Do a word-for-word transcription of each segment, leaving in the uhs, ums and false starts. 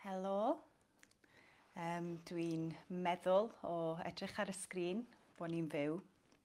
Helo, um, dwi'n meddwl o edrych ar y sgrin bod ni'n fyw.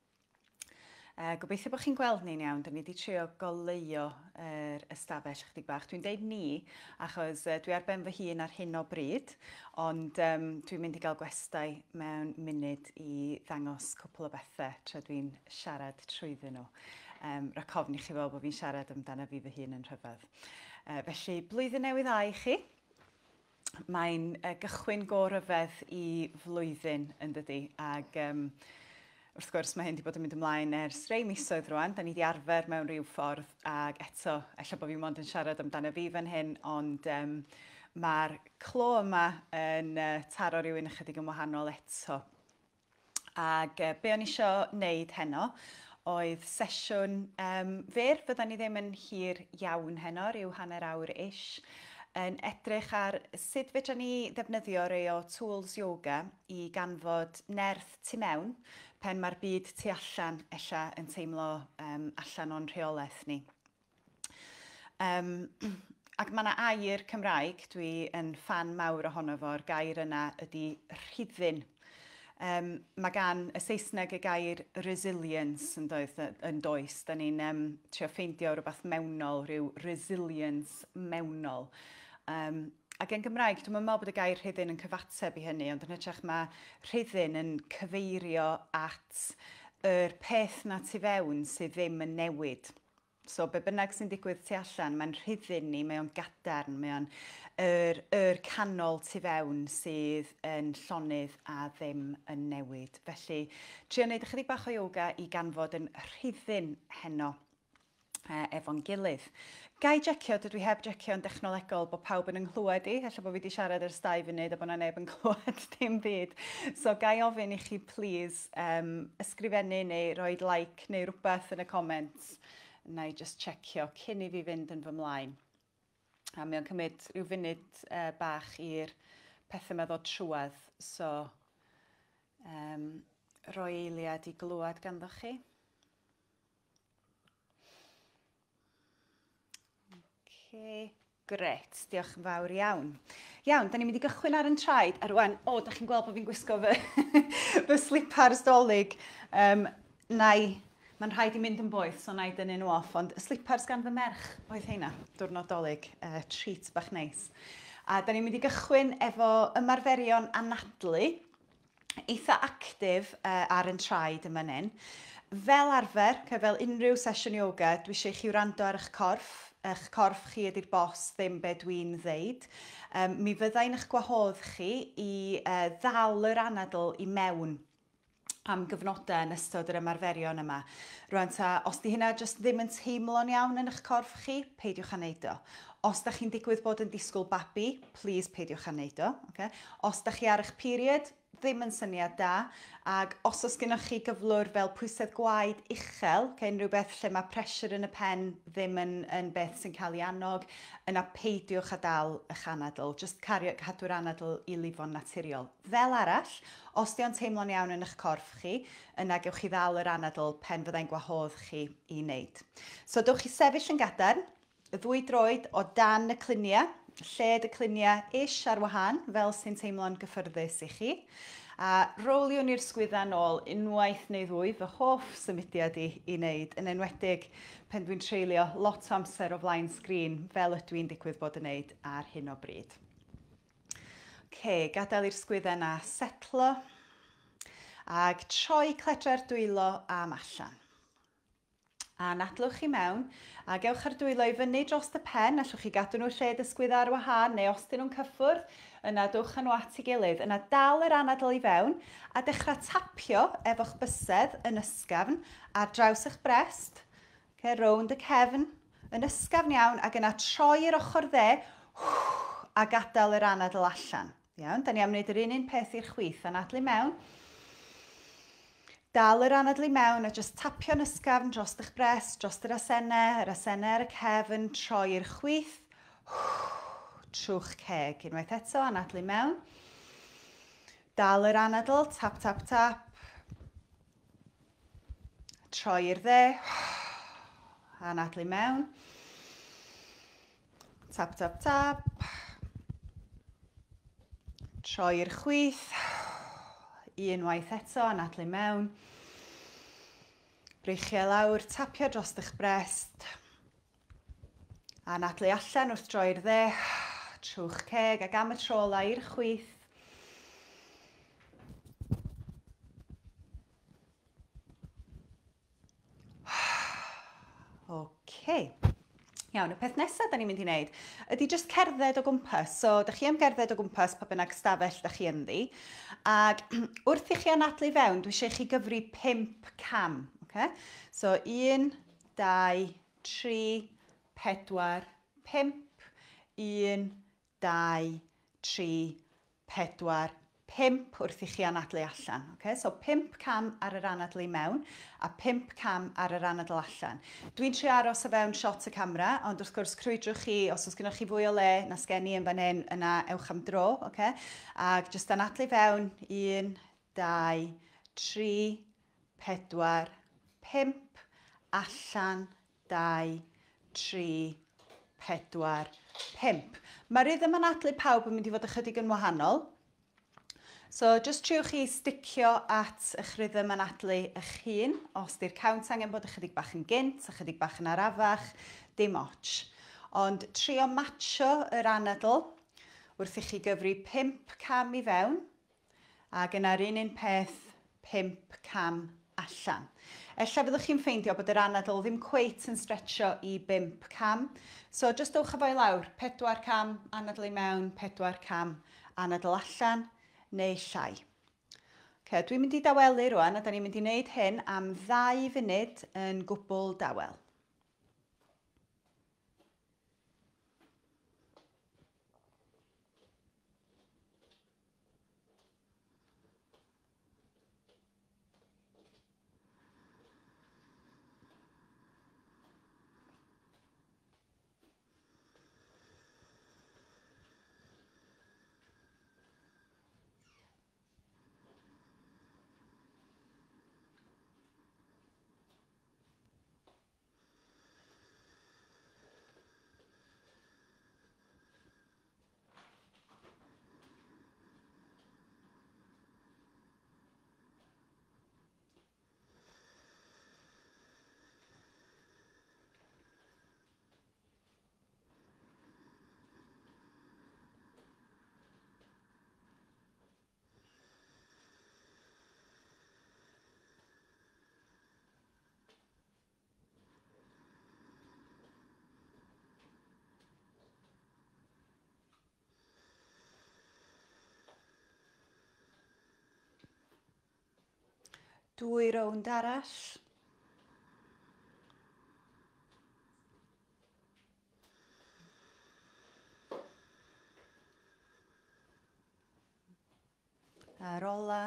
Uh, gobeithio bod chi'n gweld ni'n iawn, da ni wedi trio goleuo yr uh, ystafell chydig bach. Dwi'n deud ni achos uh, dwi ar ben fy hun ar hyn o bryd, ond um, dwi'n mynd i gael gwestai mewn munud i ddangos cwpl o bethau tra dwi'n siarad trwyddyn nhw. Um, Rhaid cofni chi fel bod fi'n siarad amdano fi fy hun yn rhyfedd. Uh, felly, blwyddyn newydd dda i chi. Mae'n uh, gychwyn go-ryfedd i flwyddyn yn dydi, ac um, wrth gwrs mae hyn wedi bod yn mynd ymlaen ers rhai misoedd rwan. Da ni wedi arfer mewn rhyw ffordd, ac eto, ella bod fi mond yn siarad amdano fi fan hyn, ond um, mae'r clo yma yn uh, taro rhywun ychydig yn wahanol eto. Ac uh, be o'n i eisiau wneud heno oedd sesiwn um, fyr, fydda ni ddim yn hir iawn heno, rhyw hanner awr ish, yn edrych ar sut fedra ni ddefnyddio rhai o tools yoga i ganfod nerth tu mewn pen mae'r byd tu allan ella yn teimlo um, allan o'n rheolaeth ni. Um, ac mae yna air Cymraeg, dwi yn fan mawr ohono fo'r gair yna ydy rhyddin. Um, mae gan y Saesneg y gair resilience yn does. Yn does. Da ni'n um, trio ffeindio rhywbeth mewnol, rhyw resilience mewnol. Um, ac yn Gymraeg, dwi'n meddwl bod y gair rhyddin yn cyfateb i hynny, ond yn hytrach mae rhyddin yn cyfeirio at yr peth na tu fewn sydd ddim yn newid. So, be bynnag sy'n digwydd tu allan, mae'n rhyddin ni, mae o'n gadarn, mae o'n yr, yr canol tu fewn sydd yn llonydd a ddim yn newid. Felly, trio wneud ychydig bach o yoga i ganfod yn rhyddin heno uh, efo'n gilydd. Gai jecio, dydw i heb jecio'n dechnolegol bod pawb yn ynghlywed i, hella bod fi wedi siarad ar stai funud a bod yna neb yn clywed dim byd. So gai ofyn i chi, please, um, ysgrifennu neu roi like neu rhywbeth yn y comments. Na i just checio cyn i fi fynd yn fy mlaen. A mae o'n cymryd rhyw funud uh, bach i'r pethau ma ddod trwedd. So, um, roi eiliad i glywed ganddo chi. Okay. Gret, diolch yn fawr iawn. Iawn, da ni'n mynd i gychwyn ar yn traed, a rwan, o, da chi'n gweld bod fi'n gwisgo fy, fy slipars dolyg. Um, nai, mae'n rhaid i mynd yn boeth, so nai dynnu nhw off, ond y slipars gan fy merch oedd heina, diwrnod dolyg, uh, treat bach neis. A da ni'n mynd i gychwyn efo ymarferion anadlu, eitha actif uh, ar yn traed yma nyn. Fel arfer, fel unrhyw sesiwn yoga, dwi eisiau chi wrando ar eich corff. Eich corff chi ydy'r bos, ddim be dwi'n ddeud. Um, mi fyddai'n eich gwahodd chi i uh, ddal yr anadl i mewn am gyfnodau yn ystod yr ymarferion yma. Rwan ta, os di hynna jyst ddim yn teimlo'n iawn yn eich corff chi, peidiwch â wneud o. Os da chi'n digwydd bod yn disgwyl babi, please peidiwch â wneud o. Okay? Os da chi ar eich period, ddim yn syniad da, ac os oes gennych chi gyflwr fel pwysedd gwaed uchel, okay, unrhyw beth lle mae pressure yn y pen ddim yn, yn beth sy'n cael ei annog, yna peidiwch â dal eich anadl, just cario, cadw'r anadl i lifo'n naturiol. Fel arall, os di o'n teimlo'n iawn yn eich corff chi, yna gewch chi ddal yr anadl pen fyddai'n gwahodd chi i wneud. So dewch chi sefyll yn gadarn, y ddwy droed o dan y cluniau, lled y cluniau ish ar wahân, fel sy'n teimlo'n gyffyrddus i chi. A roliwn i'r sgwydda nôl unwaith neu ddwy, fy hoff symudiad i, i wneud, yn enwedig pen dwi'n treulio lot o amser o flaen sgrin, fel ydw i'n digwydd bod yn wneud ar hyn o bryd. Okay, gadael i'r sgwydda yna setlo, ag troi cledra'r dwylo am allan. A nadlwch chi mewn, a gewch ar dwylo i fyny dros y pen, allwch chi gadw nhw lled ysgwydda ar wahân, neu os dyn nhw'n cyffwrdd, yna dwch nhw at ei gilydd. Yna dal yr anadl i fewn, a dechrau tapio efo'ch bysedd yn ysgafn ar draws eich brest, okay, rownd y cefn, yn ysgafn iawn, ac yna troi'r ochr dde, a gadael yr anadl allan. Iawn, da ni am wneud yr un un peth i'r chwith, anadlu mewn. Dal yr anadl i mewn a just tapio'n ysgafn dros eich brest, dros yr asennau, yr asennau ar y cefn, troi'r chwith, trw'ch ceg. Unwaith eto, anadlu mewn. Dal yr anadl, tap, tap, tap. Troi'r dde, anadlu mewn. Tap, tap, tap. Troi'r chwith. Unwaith eto, anadlu mewn. Breichio lawr, tapio dros eich brest. Anadlu allan wrth droi'r dde. Trwch ceg ac am y tro ola i'r chwith. OK. Iawn, y peth nesaf da ni'n mynd i wneud ydy jyst cerdded o gwmpas. So, da chi am gerdded o gwmpas pa bynnag stafell da chi ynddi. Ac wrth i chi anadlu fewn, dwi eisiau chi gyfri pump cam. Okay? So, un, dau, tri, pedwar, pump. Un, dau, tri, pedwar, pump wrth i chi anadlu allan. Okay? So, pump cam ar yr anadlu mewn a pump cam ar yr anadlu allan. Dwi'n trio aros o fewn shot y camera, ond wrth gwrs crwydrwch chi, os oes gennych chi fwy o le na sgen i yn fan hyn, yna ewch am dro. Okay? Ac jyst anadlu fewn, un, dau, tri, pedwar, pump, allan, dau, tri, pedwar, pump. Mae'r rhythm anadlu pawb yn mynd i fod ychydig yn wahanol. So, just triwch chi sticio at eich rhythm anadlu eich hun. Os di'r count angen bod ychydig bach yn gynt, ychydig bach yn arafach, dim ots. Ond trio matcho yr anadl wrth i chi gyfri pump cam i fewn ac yna'r un un peth pump cam allan. Ella fyddwch chi'n ffeindio bod yr anadl ddim cweit yn stretcho i bump cam. So, just dowch o fo i lawr. Pedwar cam, anadlu mewn, pedwar cam, anadl allan, neu llai. Okay, dwi'n mynd i dawelu rwan a da ni'n mynd i wneud hyn am ddau funud yn gwbl dawel. Dwy rownd arall. Ar ola.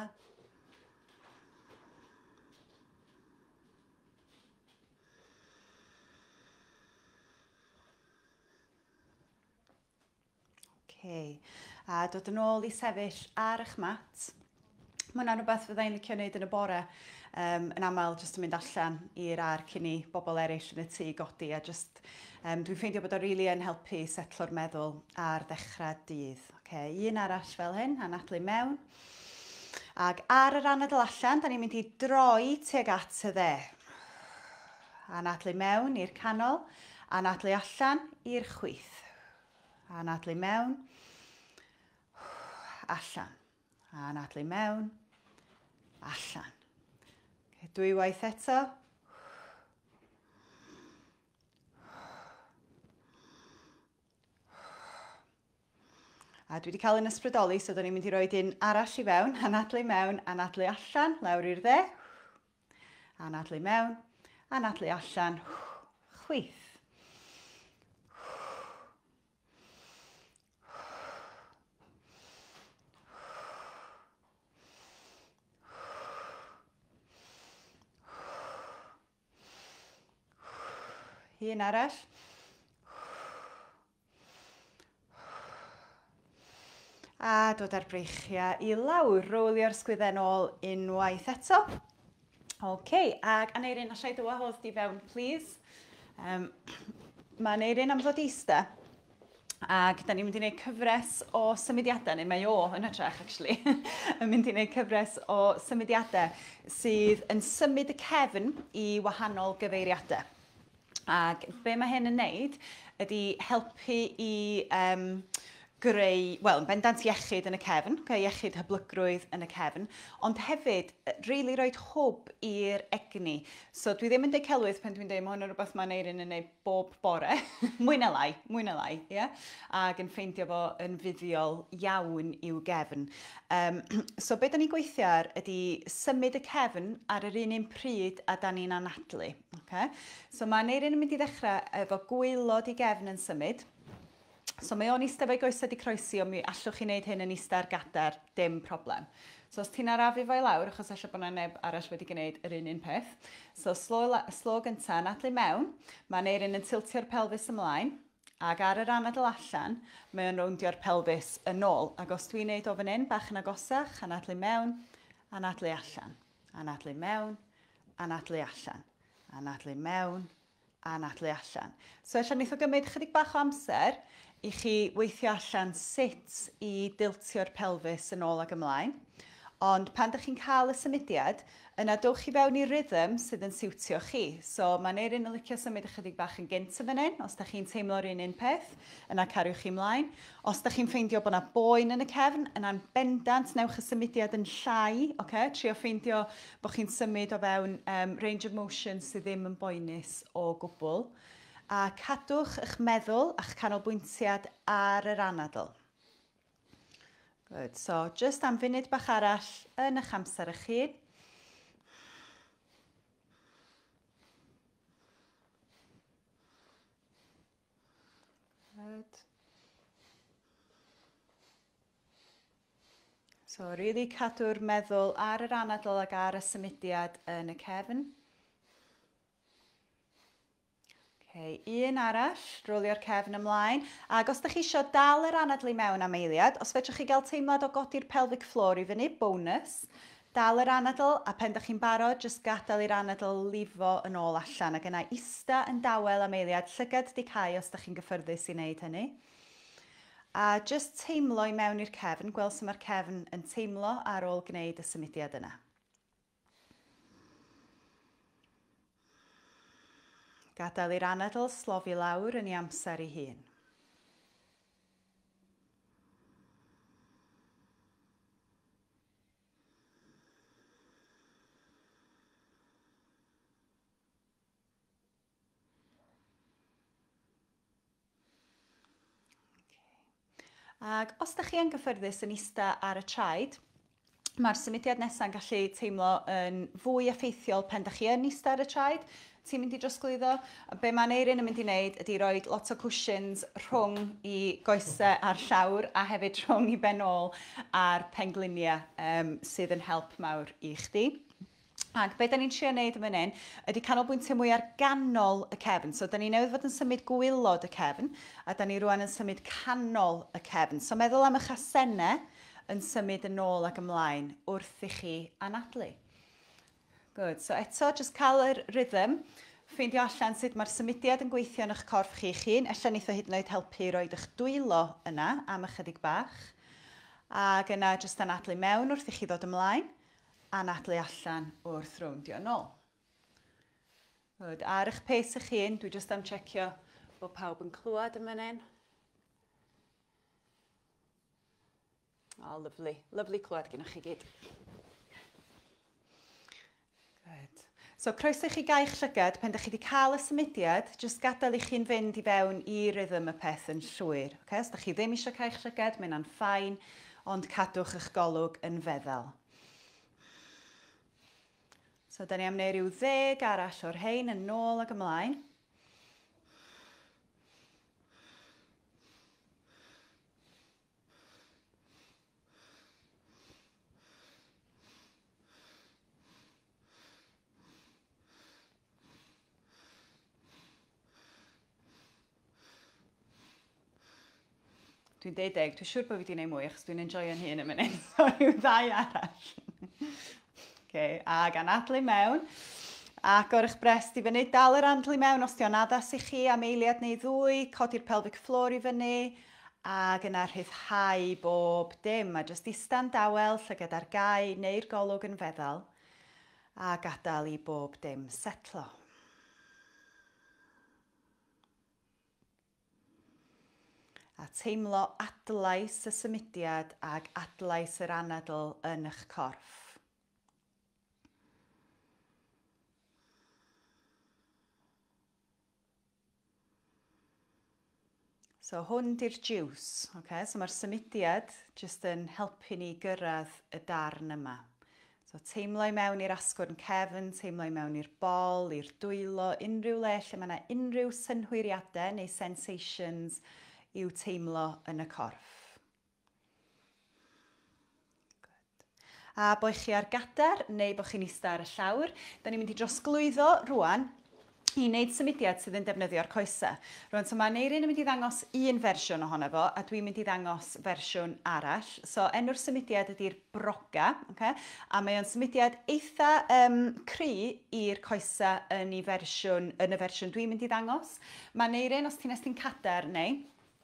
Okay. A dod yn ôl i sefyll ar eich mat. Mae hwnna'n rhywbeth fyddai'n licio wneud yn y bore. Um, yn aml, jyst yn mynd allan i'r ar cyn i bobl eraill yn y tŷ godi. A just, um, dwi'n ffeindio bod o rili yn helpu setlo'r meddwl ar ddechrau dydd. Okay, un arall fel hyn, anadlu mewn. Ac ar yr anadl allan, da ni'n mynd i droi tuag at y dde. Anadlu mewn i'r canol, anadlu allan i'r chwith. Anadlu mewn, allan. Anadlu mewn, allan. Okay, dwy waith eto. A dwi wedi cael yn ysbrydoli, so da ni'n mynd i roi un arall i fewn. Anadlu mewn, anadlu allan, lawr i'r dde. Anadlu mewn, anadlu allan, chwith. Un arall. A dod ar breichiau i lawr, rowlio'r sgwyddau nôl unwaith eto. OK, ac Aneirin, allai dy wahodd di fewn, please. Um, mae Aneirin am ddod eista. Ac da ni'n mynd i wneud cyfres o symudiadau, neu mae o yn hytrach, actually, yn mynd i wneud cyfres o symudiadau sydd yn symud y cefn i wahanol gyfeiriadau. Ac be mae hyn yn wneud ydy helpu i um, greu, wel, yn bendant iechyd yn y cefn, okay, iechyd hyblygrwydd yn y cefn, ond hefyd, really roed hwb i'r egni. So dwi ddim yn deud celwydd pan dwi'n deud, mae hwn yn rhywbeth mae'n Eirin yn neud bob bore, mwy na lai, mwy na lai, ie? Yeah? Ac yn ffeindio fo yn fuddiol iawn i'w gefn. Um, so be da ni'n gweithio ar ydy symud y cefn ar yr un un pryd a da ni'n anadlu. Okay? So mae Eirin yn mynd i ddechrau efo gwylod i gefn yn symud. So mae o'n eistedd fo'i goesau di croesi, ond mi allwch chi wneud hyn yn eistedd ar gadair, dim problem. So os ti'n arafu fo'i lawr, achos eisiau bod yna neb arall wedi gwneud yr un un peth. So slo, slo gyntaf, anadlu mewn, mae'n Eirin yn tiltio'r pelfis ymlaen, ac ar yr anadl allan, mae o'n rowndio'r pelfis yn ôl. Ac os dwi'n neud o fan hyn, bach yn agosach, anadlu mewn, anadlu allan, anadlu mewn, anadlu allan, anadlu mewn, anadlu allan. So eisiau wneud o gymryd chydig bach o amser, i chi weithio allan sut i diltio'r pelfis yn ôl ac ymlaen. Ond pan ydych chi'n cael y symudiad, yna dowch chi fewn i rhythm sydd yn siwtio chi. So mae'n Eirin yn licio symud ychydig bach yn gynt y fan hyn, os ydych chi'n teimlo'r un un peth, yna cariwch chi ymlaen. Os ydych chi'n ffeindio bod yna boen yn y cefn, yna'n bendant newch y symudiad yn llai, okay? Trio ffeindio bod chi'n symud o fewn um, range of motion sydd ddim yn boenus o gwbl. A cadwch eich meddwl a'ch canolbwyntiad ar yr anadl. Good. So, just am funud bach arall yn eich amser eich hun. Good. So, really cadw'r meddwl ar yr anadl ac ar y symudiad yn y cefn. Okay, un arall, rolio'r cefn ymlaen. Ac os ydych chi eisiau dal yr anadlu mewn am eiliad, os fedrwch chi gael teimlad o godi'r pelvic floor i fyny, bonus, dal yr anadl, a pen ydych chi'n barod, jyst gadael i'r anadl lifo yn ôl allan. Ac yna ista yn dawel am eiliad, llygad di cau os ydych chi'n gyffyrddus i wneud hynny. A jyst teimlo i mewn i'r cefn, gweld sut mae'r cefn yn teimlo ar ôl gwneud y symudiad yna. Gadael i'r anadl slofi lawr yn ei amser ei hun. Ac os ydych chi yn gyffyrddus yn eistedd ar y traed, mae'r symudiad nesaf yn gallu teimlo yn fwy effeithiol pen ydych chi yn eistedd ar y traed. Ti'n mynd i drosglwyddo. Be mae'n Eirin yn mynd i wneud ydy rhoi lot o cushions rhwng i goesau a'r llawr a hefyd rhwng i benôl a'r pengliniau um, sydd yn help mawr i chdi. Ac be da ni'n trio wneud yn fan hyn ydy canolbwyntio mwy ar ganol y cefn. So da ni newydd fod yn symud gwylod y cefn a da ni rwan yn symud canol y cefn. So meddwl am eich asennau yn symud yn ôl ac ymlaen wrth i chi anadlu. Good. So eto, just cael yr rhythm, ffeindio allan sut mae'r symudiad yn gweithio yn eich corff chi hun. Ella wneith o hyd yn oed helpu roi eich dwylo yna am ychydig bach. Ac yna just anadlu mewn wrth i chi ddod ymlaen, anadlu allan wrth rowndio nôl. Good. Ar eich pace eich hun, dwi just am checio bod pawb yn clywed yn fan hyn. Oh, lovely. Lovely clywed gynnwch chi gyd. Good. So, croeso i chi gael eich llygad, pan ydych chi wedi cael y symudiad, jyst gadael i chi'n fynd i fewn i rhythm y peth yn llwyr. Okay? Os ydych chi ddim eisiau cael eich llygad, mae hynna'n ffain, ond cadwch eich golwg yn feddal. So, da ni am wneud rhyw ddeg arall o'r rhain yn ôl ac ymlaen. Dwi'n deud deg, dwi'n siŵr bod fi wedi gwneud mwy, achos dwi'n enjoyo'n hun yn mynd. So, rhyw ddau arall. Okay, ag anadlu mewn. Agor eich brest i fyny, dal yr andl i mewn os di o'n addas i chi am eiliad neu ddwy, codi'r pelvic floor i fyny, ac yna rhyddhau bob dim, a jyst ista'n dawel llygad ar gau neu'r golwg yn feddal, a gadael i bob dim setlo. A teimlo adlais y symudiad ag adlais yr anadl yn eich corff. So hwn di'r juice, okay? So mae'r symudiad jyst yn helpu ni gyrraedd y darn yma. So teimlo i mewn i'r asgwrn cefn, teimlo i mewn i'r bol, i'r dwylo, unrhyw le lle mae yna unrhyw synhwyriadau neu sensations i'w teimlo yn y corff. Good. A bo' chi ar gadair neu bo' chi'n ista ar y llawr, da ni'n mynd i drosglwyddo rwan i wneud symudiad sydd yn defnyddio'r coesau. Rwan, so mae Neirin yn mynd i ddangos un fersiwn ohono fo, a dwi'n mynd i ddangos fersiwn arall. So enw'r symudiad ydy'r broga, okay? A mae o'n symudiad eitha um, cry i'r coesau yn, i fersiwn, yn y fersiwn dwi'n mynd i ddangos. Mae Neirin, os ti'n estyn cadair neu,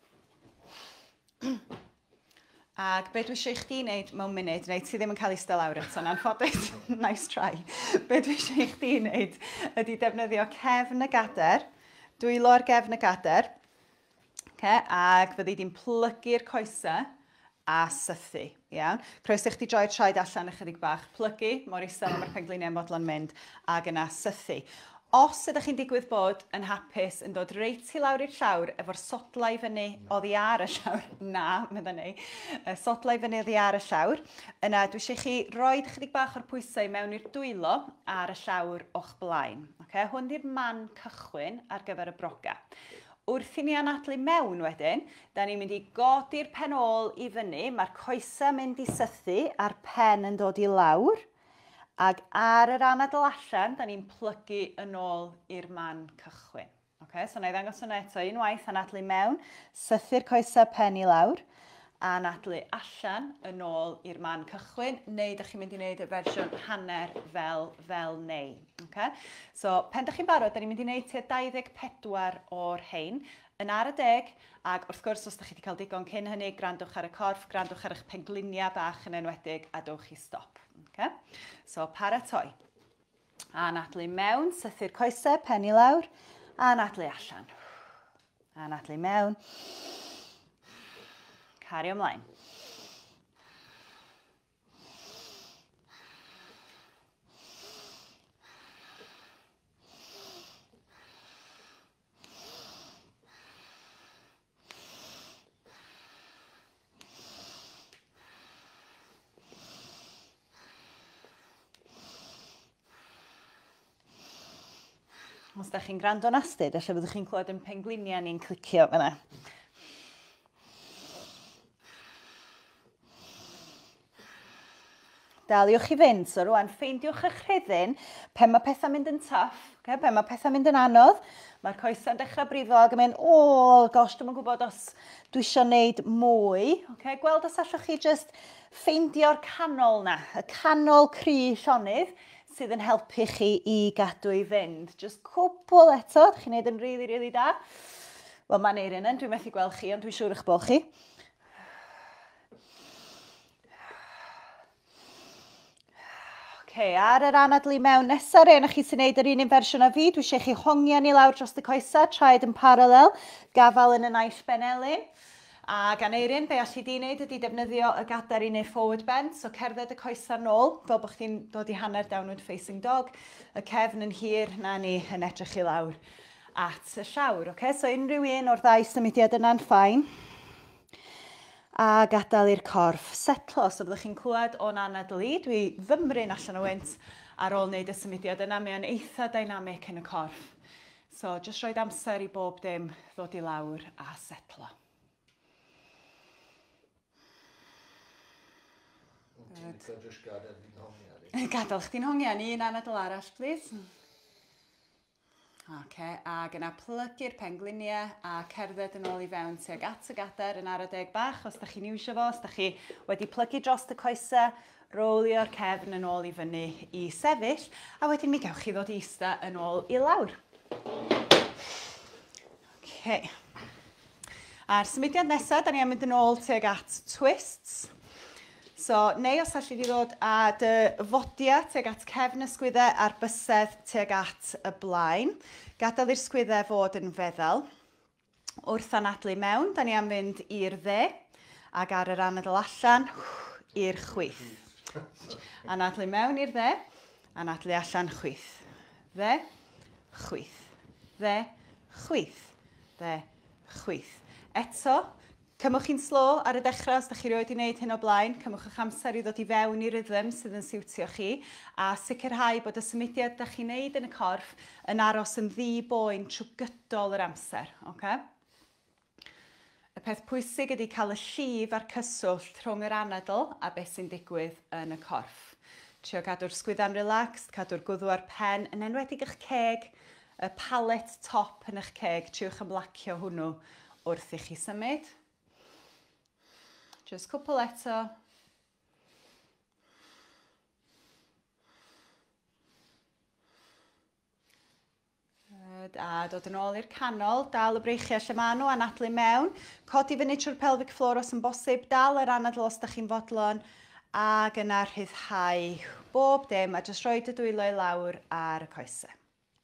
ac be dwi eisiau i chdi wneud mewn munud, neu ti ddim yn cael eistedd lawr eto, na'n ffodus, nice try. Be dwi eisiau i chdi wneud ydy defnyddio cefn y gadair, dwylo ar gefn y gadair, okay, ac fyddi di'n plygu'r coesau a sythu. Iawn? Croeso i chdi droi'r traed allan ychydig bach, plygu, mor isel am yr pengliniau'n bodlon mynd, ac yna sythu. Os ydych chi'n digwydd bod yn hapus yn dod reit i lawr i'r llawr efo'r sodlau fyny oddi ar y llawr, na, medda ni, y sodlau fyny oddi ar y llawr, yna dwi eisiau chi roi chydig bach o'r pwysau mewn i'r dwylo ar y llawr o'ch blaen. Okay? Hwn di'r man cychwyn ar gyfer y broga. Wrth i ni anadlu mewn wedyn, da ni'n mynd i godi'r pen ôl i fyny, mae'r coesau mynd i sythu a'r pen yn dod i lawr. Ac ar yr anadl allan, da ni'n plygu yn ôl i'r man cychwyn. Okay? So na i ddangos hwnna eto unwaith, anadlu mewn, sythu'r coesau pen i lawr, a anadlu allan yn ôl i'r man cychwyn, neu da chi'n mynd i wneud y fersiwn hanner fel, fel neu. Okay? So pen da chi'n barod, da ni'n mynd i wneud tua dau ddeg pedwar o'r rhain, yn ar y deg, ac wrth gwrs os da chi wedi cael digon cyn hynny, grandwch ar y corff, grandwch ar eich pengliniau bach yn enwedig, a dowch i stop. Okay? So, paratoi. A anadlu mewn, sythu'r coesau, pen i lawr, a anadlu allan. A anadlu mewn. Cario ymlaen. Os da chi'n gwrando nastud, alla byddwch chi'n clywed yn pengliniau ni'n clicio fyna. Daliwch i fynd, so rwan ffeindiwch eich rhyddin pen mae pethau'n mynd yn tough, okay? Pen mae pethau'n mynd yn anodd, mae'r coesau'n dechrau brifo ac yn mynd, o, gosh, dwi'n gwybod os dwi eisiau gwneud mwy. Okay? Gweld os allwch chi just ffeindio'r canol na, y canol cry sionydd, sydd yn helpu chi i gadw i fynd. Just cwbl eto, chi'n neud yn rili, rili da. Wel, mae'n Neirin yn, dwi'n methu gweld chi, ond dwi'n siŵr eich bod chi. Okay, ar yr anadlu mewn nesaf, rhaid chi sy'n neud yr un un fersiwn a fi, dwi eisiau chi hongian i lawr dros y coesau, traed yn paralel, gafal yn y naill benelyn. A gan Neirin, be all i di wneud ydy defnyddio y gadair i neu forward bend, so cerdded y coesau nôl, fel bod chi'n dod i hanner downward facing dog, y cefn yn hir, na ni yn edrych i lawr at y llawr. Okay? So unrhyw un o'r ddau symudiad yna'n ffain. A gadael i'r corff setlo, so byddwch chi'n clywed o'n anadlu, dwi fymryn allan o wynt ar ôl wneud y symudiad yna, mae'n eitha dynamic yn y corff. So, just roed amser i bob dim ddod i lawr a setlo. Gadael chdi'n hongian, un anadl arall, please. Okay, ac yna plygu'r pengliniau a cerdded yn ôl i fewn tuag at y gadair yn ara deg bach. Os da chi'n iwsio fo, os da chi wedi plygu dros y coesau, rolio'r cefn yn ôl i fyny i sefyll, a wedyn mi gewch chi ddod i ista yn ôl i lawr. Okay. A'r symudiad nesaf, da ni am mynd yn ôl tuag at twists. So, neu os allu di ddod â dy fodia tuag at cefn y sgwyddau a'r bysedd tuag at y blaen. Gadael i'r sgwyddau fod yn feddal. Wrth anadlu mewn, da ni am fynd i'r dde, ac ar yr anadl allan, i'r chwith. Anadlu mewn i'r dde, anadlu allan chwith. Dde, chwith. Dde, chwith. Dde, chwith. Eto, cymwch chi'n slo ar y dechrau os ydych chi wedi wneud hyn o blaen. Cymwch eich amser i ddod i fewn i'r rhythm sydd yn siwtio chi. A sicrhau bod y symudiad ydych chi'n wneud yn y corff yn aros yn ddi-boen trwy gydol yr amser. Okay? Y peth pwysig ydy cael y llif a'r cyswllt rhwng yr anadl a beth sy'n digwydd yn y corff. Trio gadw'r sgwydda'n relaxed, cadw'r gwddw ar pen, yn enwedig eich ceg, y palet top yn eich ceg. Triwch ymlacio hwnnw wrth i chi symud. Just cwpl eto. A dod yn ôl i'r canol, dal y breichiau lle maen nhw, anadlu mewn. Codi fyny trwy'r pelvic floor os yn bosib, dal yr anadl os ydych chi'n fodlon, ac yna rhyddhau bob dim, a jyst rhoi dy dwylo i lawr ar y coesau.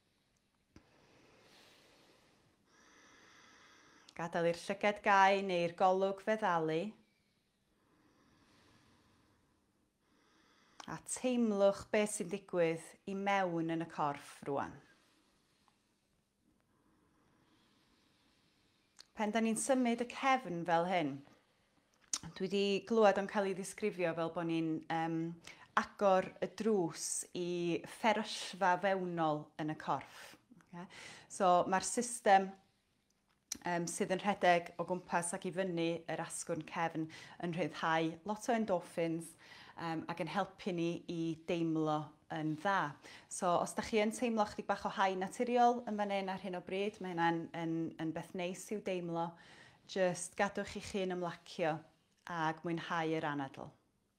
Gadael i'r llyged gau neu'r golwg feddalu. A teimlwch beth sy'n digwydd i mewn yn y corff rwan. Pen da ni'n symud y cefn fel hyn, dwi wedi glywed o'n cael ei ddisgrifio fel bod ni'n um, agor y drws i fferyllfa fewnol yn y corff. Okay? So mae'r system um, sydd yn rhedeg o gwmpas ac i fyny yr asgwrn cefn yn rhyddhau lot o endorphins, Um, ac yn helpu ni i deimlo yn dda. So, os da chi yn teimlo chydig bach o high naturiol yn fan hyn ar hyn o bryd, mae hynna'n yn, yn beth neis i'w deimlo. Just gadwch i chi'n ymlacio ac mwynhau yr anadl.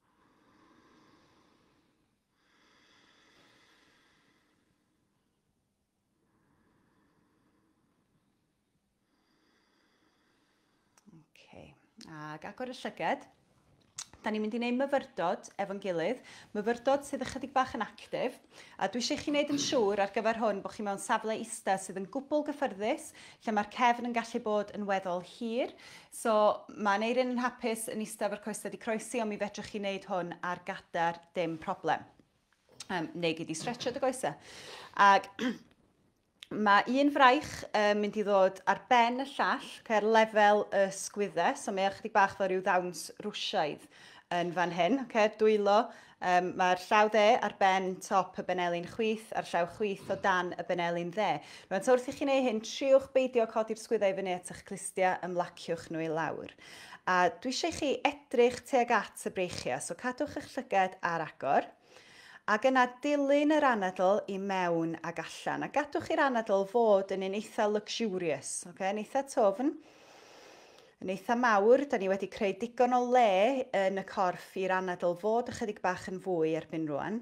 Okay. Ac agor y llyged. Da ni'n mynd i wneud myfyrdod efo'n gilydd. Myfyrdod sydd ychydig bach yn actif. A dwi eisiau chi wneud yn siŵr ar gyfer hwn bod chi mewn safle ista sydd yn gwbl gyffyrddus, lle mae'r cefn yn gallu bod yn weddol hir. So mae Neirin yn hapus yn ista efo'r coesau wedi croesi, ond mi fedrwch chi wneud hwn ar gadar dim problem. Um, neu gyd i stretcho dy goesau. Ac mae un fraich um, mynd i ddod ar ben y llall, cael lefel y sgwyddau, so mae ychydig bach fel rhyw ddawns rwsiaidd yn fan hyn. Okay, dwylo, um, mae'r llaw dde ar ben top y benelyn chwith, a'r llaw chwith o dan y benelyn dde. Rwy'n so wrth i chi wneud hyn, triwch beidio codi'r sgwyddau fyny at eich clustia, ymlaciwch nhw i lawr. A dwi eisiau chi edrych tuag at y breichiau, so cadwch eich llyged ar agor. Ac yna dilyn yr anadl i mewn ag allan. A gadwch i'r anadl fod yn un eitha luxurious, okay? Yn eitha tofn, yn eitha mawr. Da ni wedi creu digon o le yn y corff i'r anadl fod ychydig bach yn fwy erbyn rwan.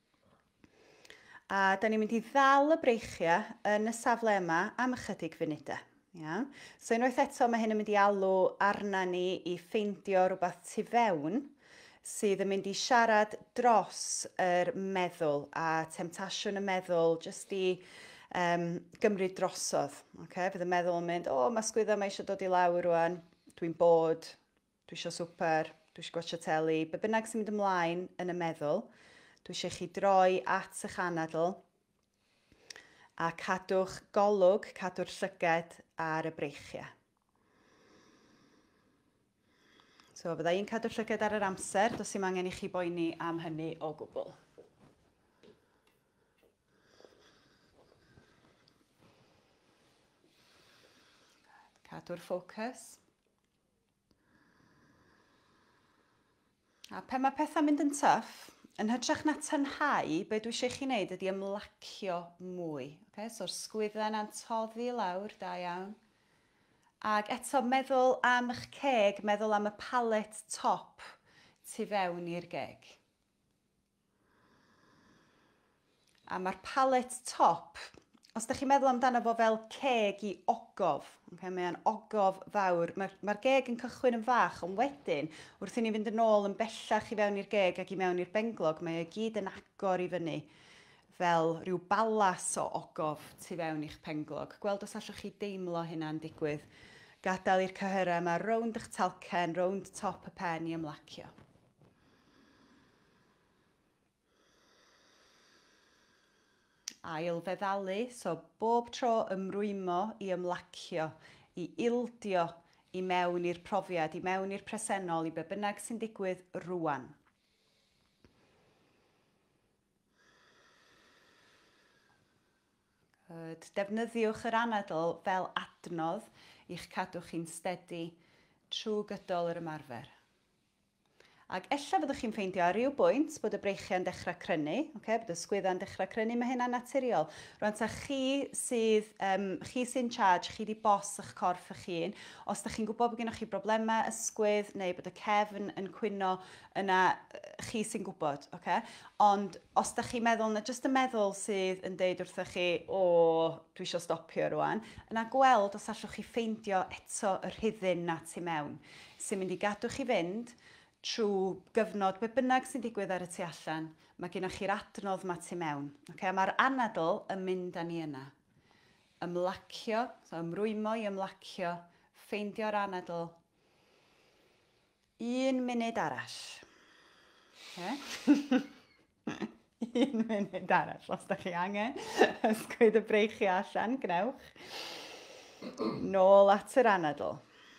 A da ni'n mynd i ddal y breichiau yn y safle yma am ychydig funudau. Yeah. So unwaith eto mae hyn yn mynd i alw arna ni i ffeindio rhywbeth tu fewn, sydd yn mynd i siarad dros yr meddwl a temptasiwn y meddwl jyst i um, gymryd drosodd. Okay? Fydd y meddwl yn mynd, o, mae sgwydda mae eisiau dod i lawr rwan, dwi'n bod, dwi eisiau swper, dwi eisiau gwachio teli, be bynnag sy'n mynd ymlaen yn y meddwl, dwi eisiau chi droi at eich anadl a cadwch golwg, cadw'r llyged ar y breichiau. So, bydda i'n cadw'r llyged ar yr amser, does dim angen i chi boeni am hynny o gwbl. Cadw'r ffocws. A pe mae pethau mynd yn tuff, yn hytrach na tynhau, be dwi eisiau chi wneud ydy ymlacio mwy. Okay? So'r sgwydden a'n toddi lawr, da iawn. Ac eto meddwl am eich ceg, meddwl am y palet top tu fewn i'r geg. A mae'r palet top, os ydych chi'n meddwl amdano fo fel ceg i ogof, okay, mae'n ogof fawr, mae'r mae geg yn cychwyn yn fach, ond wedyn, wrth i ni fynd yn ôl yn bellach i fewn i'r geg ac i mewn i'r benglog, mae e gyd yn agor i fyny fel rhyw balas o ogof tu fewn i'ch penglog. Gweld os allwch chi deimlo hynna'n digwydd. Gadael i'r cyhyrau yma rownd eich talcen, rownd top y pen i ymlacio. Ail feddalu, so bob tro ymrwymo i ymlacio, i ildio i mewn i'r profiad, i mewn i'r presennol, i be bynnag sy'n digwydd rwan. Good. Defnyddiwch yr anadl fel adnodd i'ch cadw chi'n stedi trwy gydol yr ymarfer. Ac ella byddwch chi'n ffeindio ar ryw bwynt bod y breichiau'n dechrau crynu, okay? Bod y sgwydda'n dechrau crynu, mae hynna'n naturiol. Rwan ta chi sydd, um, chi sy'n charge, chi di bos eich corff eich hun, os ydych chi'n gwybod bod gennych chi broblemau ysgwydd neu bod y cefn yn cwyno, yna chi sy'n gwybod. Okay? Ond os ydych chi'n meddwl, na jyst y meddwl sydd yn deud wrthych chi, o, dwi eisiau stopio rwan, yna gweld os allwch chi ffeindio eto y rhyddyn na tu mewn, sy'n mynd i gadw chi fynd trwy gyfnod be bynnag sy'n digwydd ar y tu allan, mae gennych chi'r adnodd ma tu mewn. Okay? Mae'r anadl yn mynd â ni yna. Ymlacio, so ymrwymo i ymlacio, ffeindio'r anadl. Un munud arall. Okay? Un munud arall, os da chi angen. Ysgwyd y breichi allan, gnewch. Nôl at yr anadl.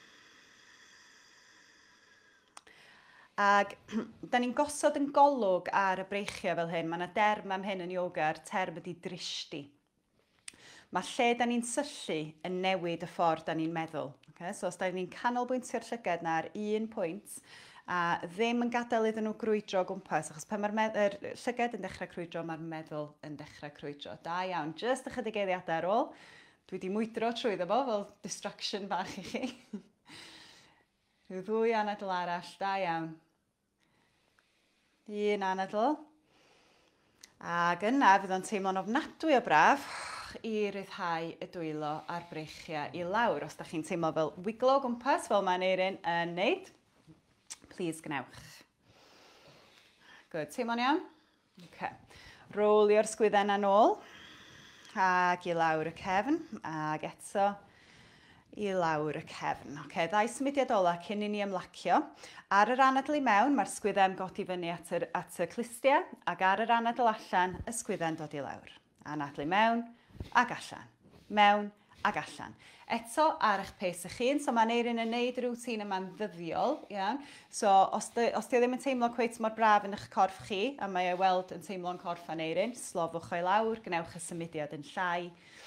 Ac da ni'n gosod yn golwg ar y breichiau fel hyn. Mae yna derm am hyn yn yoga, a'r term ydy dristi. Mae lle da ni'n syllu yn newid y ffordd da ni'n meddwl. Okay? So os da ni'n canolbwyntio'r llygad na ar un pwynt, a ddim yn gadael iddyn nhw grwydro o gwmpas, achos pan mae'r llygad yn dechrau crwydro, mae'r meddwl yn dechrau crwydro. Da iawn, jyst ychydig eiliadau ar ôl. Dwi wedi mwydro trwyddo fo fel distraction bach i chi. Rhyw ddwy anadl arall, da iawn. Un anadl. Ac yna fydd o'n teimlo'n ofnadwy o braf i ryddhau y dwylo a'r breichiau i lawr. Os da chi'n teimlo fel wiglo o gwmpas, fel mae'n Eirin yn neud, please gnewch. Good, teimlo'n iawn? Okay. Rolio'r sgwydden yn ôl, ac i lawr y cefn, ac eto i lawr y cefn. Okay, ddau symudiad ola cyn i ni ymlacio. Ar yr anadl i mewn, mae'r sgwydden godi fyny at y, at y clustia, ac ar yr anadl allan, y sgwydden dod i lawr. Anadl i mewn, ac allan. Mewn, ac allan. Eto ar eich pace eich hun, so mae'n Eirin yn neud y rwtîn yma'n ddyddiol. Iawn. So os di, os di ddim yn teimlo cweit mor braf yn eich corff chi, a mae e weld yn teimlo'n corff yn Eirin, slofwch o'i lawr, gnewch y symudiad yn llai.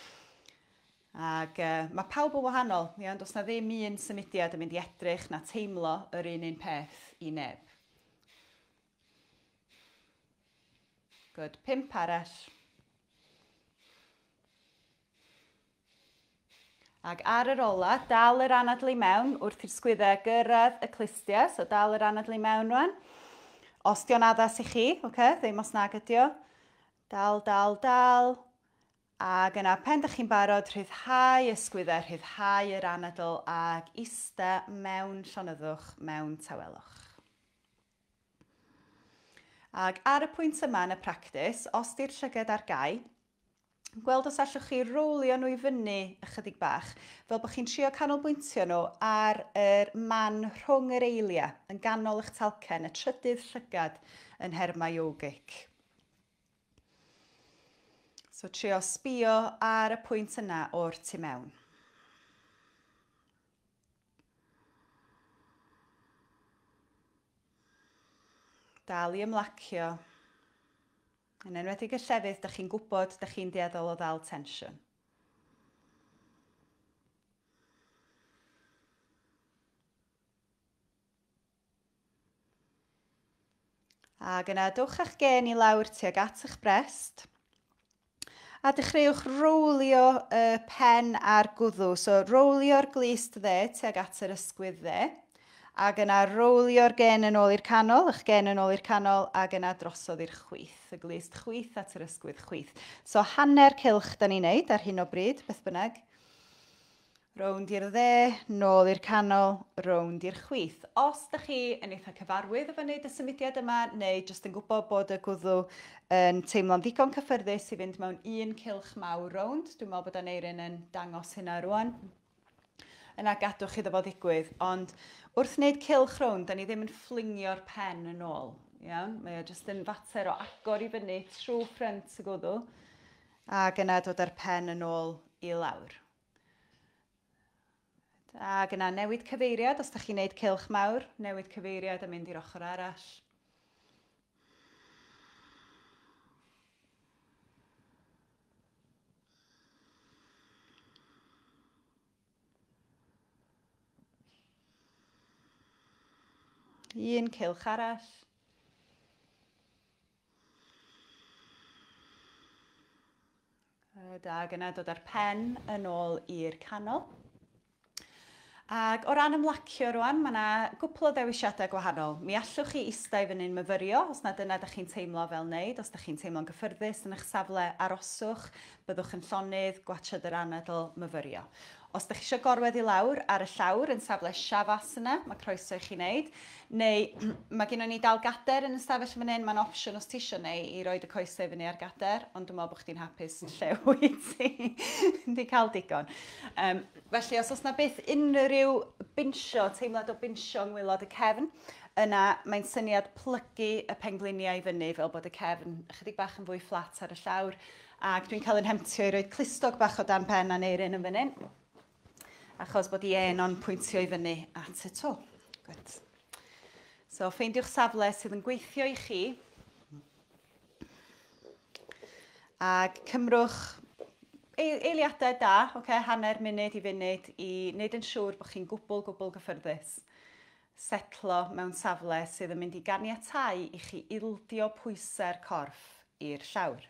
Ac uh, mae pawb yn wahanol, iawn, does na ddim un symudiad yn mynd i edrych na teimlo yr un un peth i neb. Good, pump arall. Ac ar yr ola, dal yr anadl i mewn wrth i'r sgwyddau gyrraedd y clustia, so dal yr anadl i mewn rwan. Os di'n addas i chi, okay, ddim os nag ydi o. Dal, dal, dal. Ac yna, pen ydych chi'n barod, rhyddhau y sgwyddau, rhyddhau yr anadl ac ista mewn llonyddwch, mewn tawelwch. Ac ar y pwynt yma yn y practis, os di'r llygad ar gau, gweld os allwch chi rolio nhw i fyny ychydig bach, fel bod chi'n trio canolbwyntio nhw ar yr man rhwng yr eiliau, yn ganol eich talcen, y trydydd llygad yn herma yogic. So trio sbio ar y pwynt yna o'r tu mewn. Dal i ymlacio. Yn enwedig y llefydd, ydych chi'n gwybod, ydych chi'n dueddol o ddal tensiwn. Ac yna dwch eich gen i lawr tuag at eich brest. A dechreuwch rowlio y pen a'r gwddw. So rowlio'r glist dde tuag at yr ysgwydd dde. Ac yna rowlio'r gen yn ôl i'r canol, eich gen yn ôl i'r canol, ac yna drosodd i'r chwith. Y glist chwith at yr ysgwydd chwith. So hanner cylch da ni'n neud ar hyn o bryd, beth bynnag. Rownd i'r dde, nôl i'r canol, rownd i'r chwith. Os ydych chi yn eitha cyfarwydd efo wneud y symudiad yma, neu jyst yn gwybod bod y gwddw yn teimlo'n ddigon cyffyrddus i fynd mewn un cylch mawr rownd, dwi'n meddwl bod Aneurin yn dangos hynna rwan, yna gadwch iddo fo ddigwydd. Ond wrth wneud cylch rownd, da ni ddim yn fflingio'r pen yn ôl. Iawn? Mae o jyst yn fater o agor i fyny trwy ffrynt y gwddw, ac yna dod â'r pen yn ôl i lawr. Ac yna newid cyfeiriad, os ydych chi'n gwneud cylch mawr, newid cyfeiriad a mynd i'r ochr arall. Un cylch arall. Ac yna dod â'r pen yn ôl i'r canol. Ac o ran ymlacio rwan, mae yna gwpl o ddewisiadau gwahanol. Mi allwch chi eistedd fyny'n myfyrio, os na dyna ydych chi'n teimlo fel wneud, os ydych chi'n teimlo'n gyffyrddus yn eich safle aroswch, byddwch yn llonydd, gwachod yr anadl myfyrio. Os ydych chi eisiau gorwedd i lawr ar y llawr yn safle Shavasana, mae croeso i chi wneud, neu mae gennym ni dal gader yn ystafell fan hyn, mae'n opsiwn os ti eisiau neu i roed y coesau fyny ar gader, ond dwi'n meddwl bod chdi'n hapus lle wyt ti. Di cael digon. Um, felly, os oes na beth unrhyw binsio, teimlad o binsio yng ngwaelod y cefn, yna mae'n syniad plygu y pengliniau i fyny fel bod y cefn ychydig bach yn fwy fflat ar y llawr. Ac dwi'n cael yn hemtio i roi clustog bach o dan pen Aneurin yn fan hyn, achos bod i enon pwyntio i fyny at y to. Good. So, ffeindiwch safle sydd yn gweithio i chi. Ac cymrwch eiliadau da, okay, hanner munud i funud i wneud yn siŵr bod chi'n gwbl, gwbl gyffyrddus. Setlo mewn safle sydd yn mynd i ganiatáu i chi ildio pwysau'r corff i'r llawr.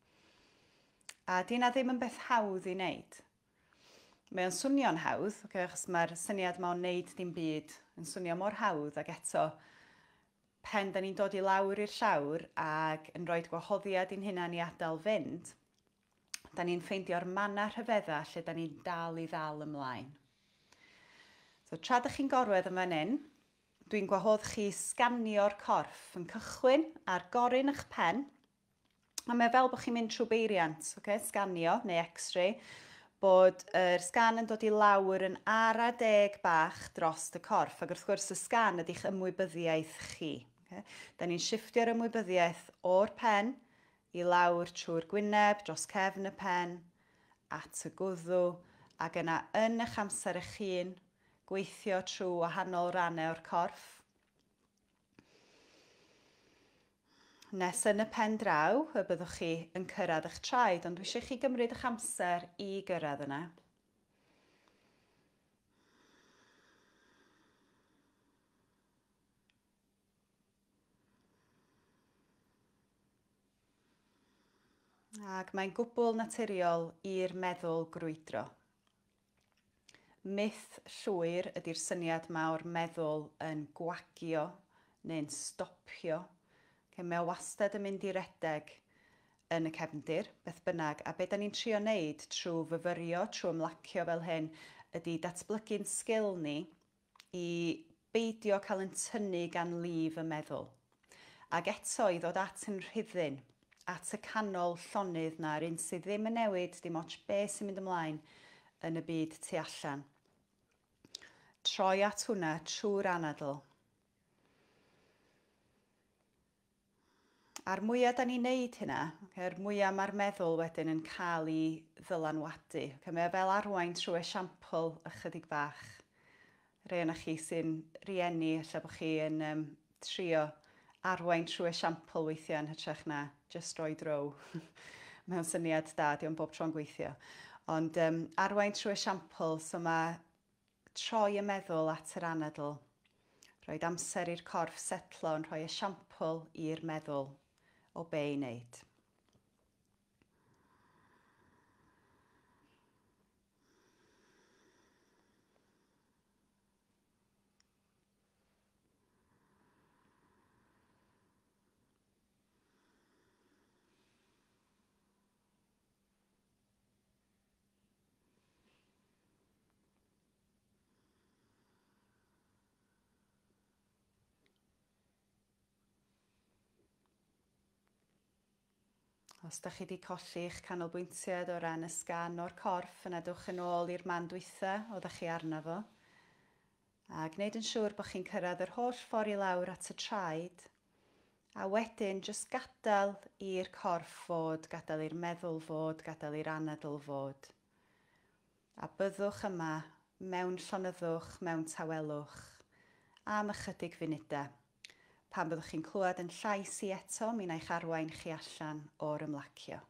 A dyna ddim yn beth hawdd i wneud. Mae o'n swnio'n hawdd, okay, achos mae'r syniad yma o wneud dim byd yn swnio mor hawdd, ac eto pen da ni'n dod i lawr i'r llawr ac yn rhoi gwahoddiad i'n hunan i adael fynd, da ni'n ffeindio'r manna rhyfedda lle da ni'n dal i ddal ymlaen. So, tra da chi'n gorwedd yn fan hyn, dwi'n gwahodd chi sganio'r corff yn cychwyn ar gorin eich pen, a mae fel bod chi'n mynd trwy beiriant, okay, sganio neu x-ray, bod yr sgan yn dod i lawr yn ara deg bach dros y corff, ac wrth gwrs y sgan ydy'ch ymwybyddiaeth chi. Okay? Da ni'n shiftio'r ymwybyddiaeth o'r pen i lawr trwy'r gwyneb, dros cefn y pen, at y gwddw, ac yna yn eich amser eich hun, gweithio trwy wahanol rannau o'r corff. Nes yn y pen draw, y byddwch chi yn cyrraedd eich traed, ond dwi eisiau chi gymryd eich amser i gyrraedd yna. Ac mae'n gwbl naturiol i'r meddwl grwydro. Myth llwyr ydy'r syniad yma o'r meddwl yn gwagio neu'n stopio. Mae o wastad yn mynd i redeg yn y cefndir, beth bynnag, a beth da ni'n trio wneud trwy fyfyrio, trwy ymlacio fel hyn, ydy datblygu'n sgil ni i beidio cael yn tynnu gan lif y meddwl. Ac eto i ddod at yn rhyddyn, at y canol llonydd na, yr un sydd ddim yn newid, dim ots beth sy'n mynd ymlaen yn y byd tu allan. Troi at hwnna trwy'r anadl. A'r mwyaf da ni'n neud hynna, yr mwyaf mae'r meddwl wedyn yn cael ei ddylanwadu. Mae o fel arwain trwy esiampl ychydig bach. Rhai o'na chi sy'n rieni, lle bod chi yn um, trio arwain trwy esiampl weithiau yn hytrach na just roi drow. Mewn syniad da, diolch bob tro'n gweithio. Ond um, arwain trwy esiampl, so mae troi y meddwl at yr anadl. Rhoid amser i'r corff setlo yn rhoi esiampl i'r meddwl o be i wneud. Os ydych chi wedi colli eich canolbwyntiad o ran y sgan o'r corff, yna dewch yn ôl i'r man dwytha o ddech chi arno fo. A gwneud yn siŵr bod chi'n cyrraedd yr holl ffordd i lawr at y traed. A wedyn, jyst gadael i'r corff fod, gadael i'r meddwl fod, gadael i'r anadl fod. A byddwch yma mewn llonyddwch, mewn tawelwch, am ychydig funudau. Pan byddwch chi'n clywed yn llais i eto, mi wna i'ch arwain chi allan o'r ymlacio.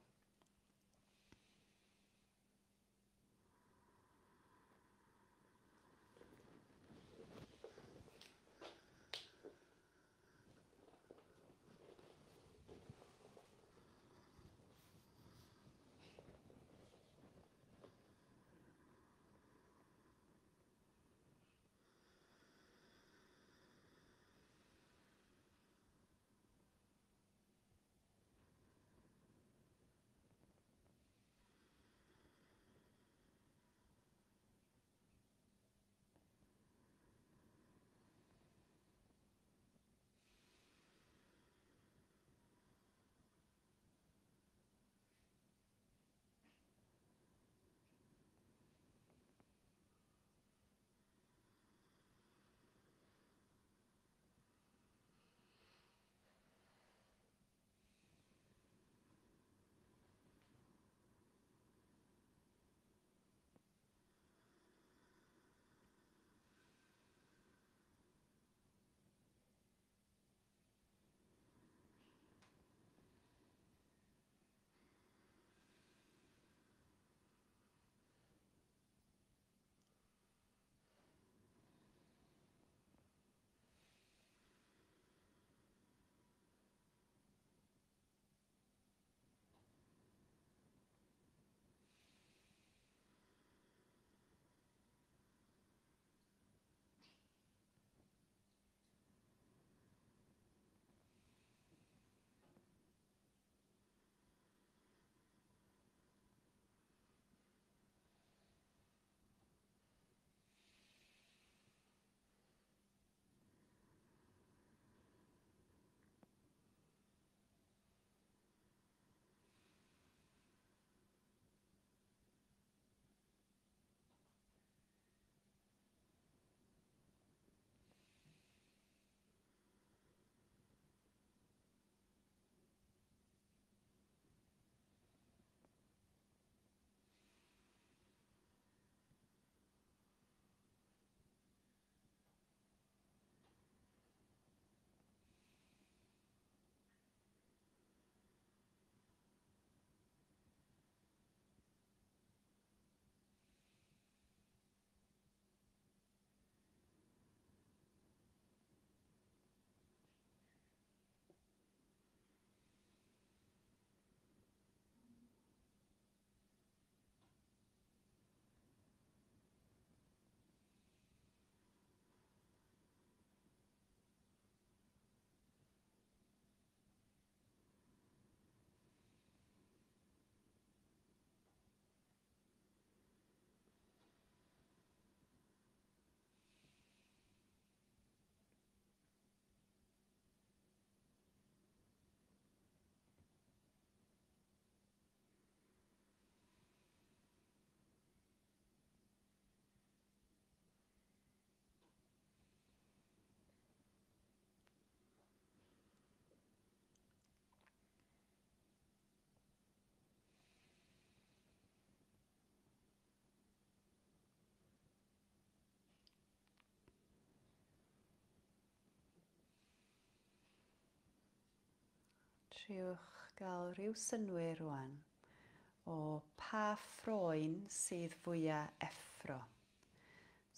Triwch gael rhyw synwyr rwan o pa ffroen sydd fwyaf effro. So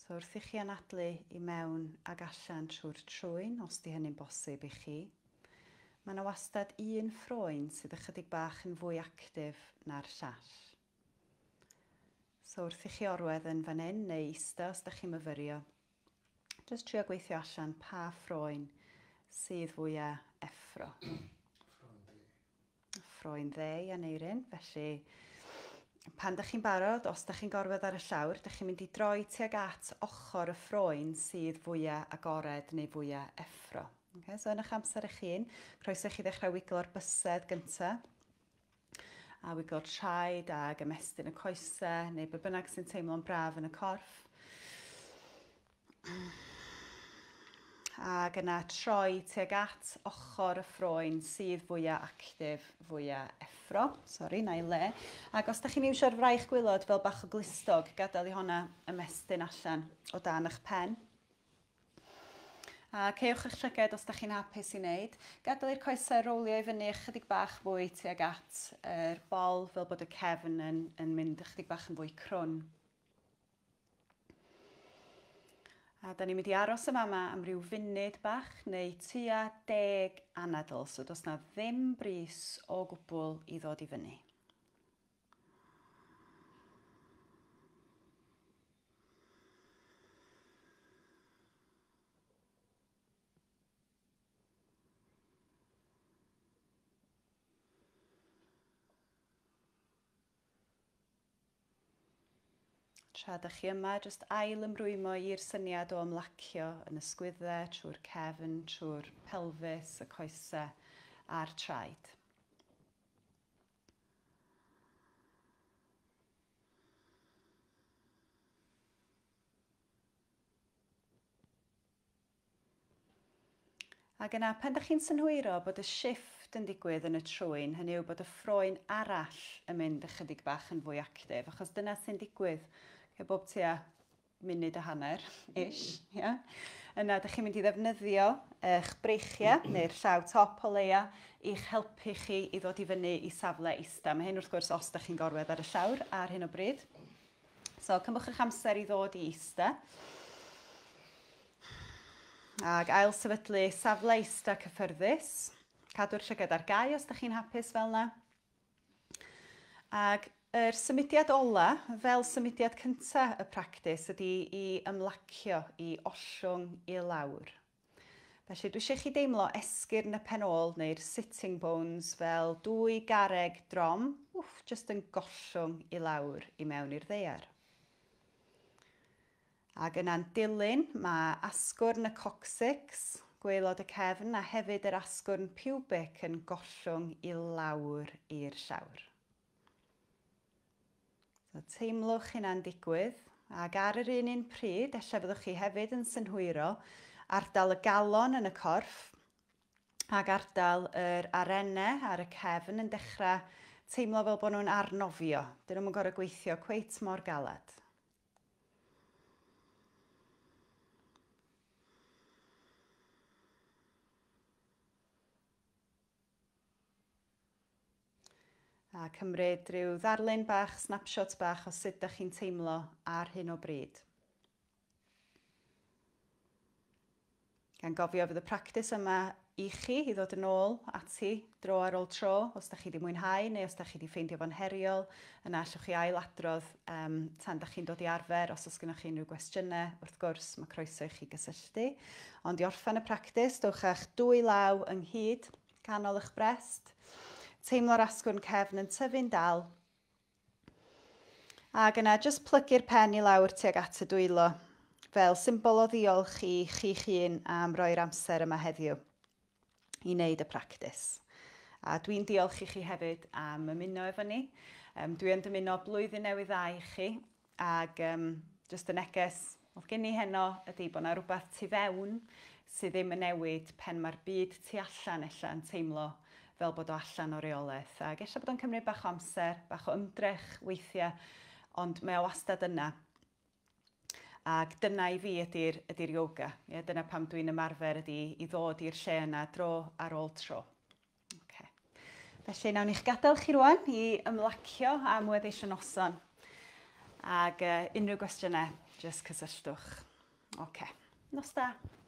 So wrth i chi anadlu i mewn ag allan trwy'r trwyn, os di hynny'n bosib i chi. Mae yna wastad un ffroen sydd ychydig bach yn fwy actif na'r llall. So wrth i chi orwedd yn fan hyn neu ista os da chi'n myfyrio, jyst trio gweithio allan pa ffroen sydd fwyaf effro. Ffroen dde i Aneirin, felly pan da chi'n barod, os da chi'n gorwedd ar y llawr, da chi'n mynd i droi tuag at ochr y ffroen sydd fwyaf agored neu fwyaf effro. Okay, so yn eich amser eich hun, croeso chi ddechrau wiglo'r bysedd gyntaf, a wiglo'r traed ag ymestyn y coesau, neu be bynnag sy'n teimlo'n braf yn y corff. Ac yna troi tuag at ochr y ffroen sydd fwyaf actif, fwyaf effro. Sori, na i le. Ac os da chi'n iwsio'r fraich gwylod fel bach o glistog, gadael i honna ymestyn allan o dan eich pen. A cewch eich llyged os da chi'n hapus i wneud. Gadael i'r coesau rowlio i fyny ychydig bach fwy tuag at yr bol fel bod y cefn yn, yn mynd ychydig bach yn fwy crwn. A da ni'n mynd i aros yma yma am ryw funud bach neu tua deg anadl, so does na ddim bris o gwbl i ddod i fyny. Tra da chi yma, jyst ail ymrwymo i'r syniad o ymlacio yn y sgwyddau, trwy'r cefn, trwy'r pelfis, y coesau a'r traed. Ac yna, pan da chi'n synhwyro bod y shifft yn digwydd yn y trwyn, hynny yw bod y ffroen arall yn mynd ychydig bach yn fwy actif, achos dyna sy'n digwydd bob tua munud a hanner, ish, yeah. Yna, da chi'n mynd i ddefnyddio eich breichiau, neu'r llaw top o leia, i'ch helpu chi i ddod i fyny i safle ista. Mae hyn wrth gwrs os da chi'n gorwedd ar y llawr ar hyn o bryd. So, cymwch eich amser i ddod i ista. Ac ail sefydlu safle ista cyffyrddus. Cadw'r llyged ar gau os da chi'n hapus fel yna. Ac yr symudiad ola, fel symudiad cyntaf y practis, ydy i ymlacio, i ollwng i lawr. Felly dwi eisiau chi deimlo esgyrn y pen ôl neu'r sitting bones fel dwy garreg drom, wff, jyst yn gollwng i lawr i mewn i'r ddaear. Ac yna'n dilyn, mae asgwrn y coccyx, gwaelod y cefn, a hefyd yr asgwrn pubic yn gollwng i lawr i'r llawr. So, teimlwch hynna'n digwydd, ac ar yr un un pryd, ella byddwch chi hefyd yn synhwyro ardal y galon yn y corff, ac ardal yr arennau ar y cefn yn dechrau teimlo fel bod nhw'n arnofio. Dyn nhw'n gorfod gweithio cweit mor galed. A cymryd rhyw ddarlun bach, snapshot bach o sut ydych chi'n teimlo ar hyn o bryd. Gan gofio fydd y practis yma i chi i ddod yn ôl ati dro ar ôl tro, os ydych chi wedi mwynhau neu os ydych chi wedi ffeindio fo'n heriol, yna allwch chi ailadrodd um, tan ydych chi'n dod i arfer, os oes gennych chi unrhyw gwestiynau, wrth gwrs mae croeso i chi gysylltu. Ond i orffen y practis, dowch eich dwy law ynghyd, canol eich brest, teimlo'r asgwrn cefn yn tyfu'n dal. Ac yna, jyst plygu'r pen i lawr tuag at y dwylo, fel symbol o ddiolch i chi'ch hun am roi'r amser yma heddiw i wneud y practis. A dwi'n diolch i chi hefyd am ymuno efo ni. Um, dwi yn dymuno blwyddyn newydd dda i chi, ac um, jyst y neges oedd gen i heno ydy bod yna rhywbeth tu fewn sydd ddim yn newid pen mae'r byd tu allan ella yn teimlo fel bod o allan o reolaeth. Ac eisiau bod o'n cymryd bach o amser, bach o ymdrech weithiau, ond mae o wastad yna. Ac dyna i fi ydy'r ydy yoga. Ie, dyna pam dwi'n ymarfer ydy i ddod i'r lle yna dro ar ôl tro. Okay. Felly, nawn ni'ch gadael chi rwan i ymlacio am weddill y noson. Ac uh, unrhyw gwestiynau, Just cysylltwch. Oce, nos da.